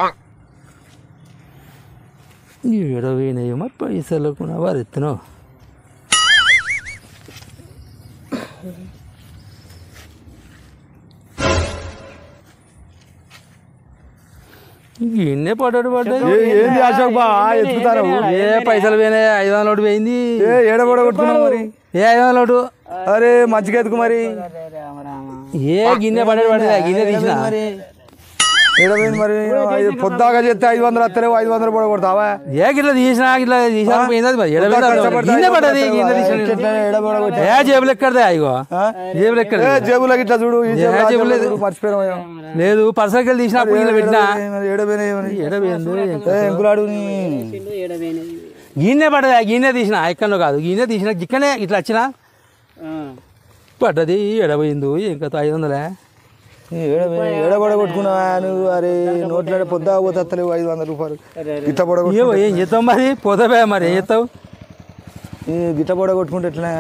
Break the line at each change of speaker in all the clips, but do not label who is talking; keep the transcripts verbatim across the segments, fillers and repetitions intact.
ఏడవైనాయో మరి పైసలకు వారు ఎత్తునో ఇన్నే పడ్డాడు పడ్డాయి
ఏంది అశోక్ బా ఎత్తుతారు
ఏ పైసలు పోయినాయి ఐదు వందల నోటు పోయింది
ఏడబడ కొట్టుకున్నావు మరి
ఏ ఐదు వందల నోటు
అరే మంచిగా ఎత్తుకు మరి
ఏ గిన్నె పడ్డాడు పడ్డా గిన్నె తీసిన
ఏడబోయింది మరి పొద్దాగా చేస్తే ఐదు వందలు వస్తలేవు ఐదు వందలు కూడా కొడతావా
ఏ గిట్లా తీసినా గిట్లా తీసినా పోయింది మరి గిన్నె పడ్డది గిన్నె తీసిన ఏ జేబులు ఎక్కడదా ఇగో జేబులు ఎక్కడ
జేబులో ఇట్లా చూడు
జేబులు లేదు
మర్చిపోయినా
లేదు పర్సనల్ తీసినప్పుడు గిన్నె పెట్టినా
ఏడబోయినాయి ఎంకులాడు
గిన్నె పడ్డది గిన్నె తీసిన ఎక్కడో కాదు గిన్నె తీసిన గిక్కనే ఇట్లా వచ్చినా పడ్డది ఎడబోయింది ఇంకా ఐదు వందలే
ఏడబడ కొట్టుకున్నావా నువ్వు అరే నోట్లో పొద్దా పోతలేవు ఐదు వందల రూపాయలు గిట్ట పొడ
ఏం చేస్తావు మరి పోతావే మరి ఏం చేస్తావు
గిట్ట పొడ కొట్టుకుంటే ఎట్లా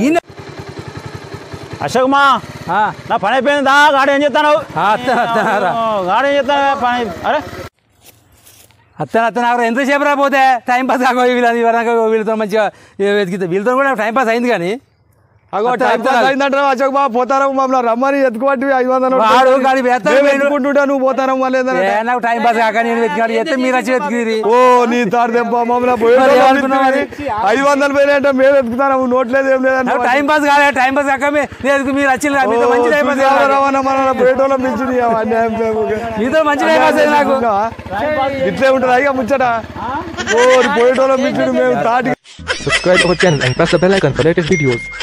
అశోక్ మా నా పని అయిపోయిందా గాడి ఏం చేస్తాను గాడి ఏం చేస్తాను పని అరే
అత్తన అత్తన ఎంతసేపు రాపోతే టైం పాస్ కాక వీళ్ళు వీళ్ళతో మంచిగా వెతికితే వీళ్ళతో కూడా టైం పాస్ అయింది కానీ
అయిందంటే అశోక్ బాబు పోతారా మమ్మల్ని రమ్మని ఎత్తుకోబట్టి ఐదు వందలు ఎత్తుకుంటుంటా నువ్వు పోతారా మళ్ళీ
నాకు టైం పాస్ కాక నేను వెతికాడు ఎత్తే మీరు వచ్చి వెతికి
ఓ నీ తాడు దెబ్బ మమ్మల్ని ఐదు వందలు పోయినాయంటే మేము ఎత్తుకుతాను నోట్లేదు ఏం లేదంటే
టైం పాస్ కాలే టైం పాస్ కాక మీరు మీరు వచ్చి మంచి టైం పాస్
మన పోయేటోళ్ళ మించింది
మీతో మంచి టైం పాస్ అయింది నాకు
ఇట్లే ఉంటుంది అయ్యా ముచ్చట ఓ పోయేటోళ్ళ మించుడు మేము తాటి
Subscribe our channel and press the bell icon for latest videos.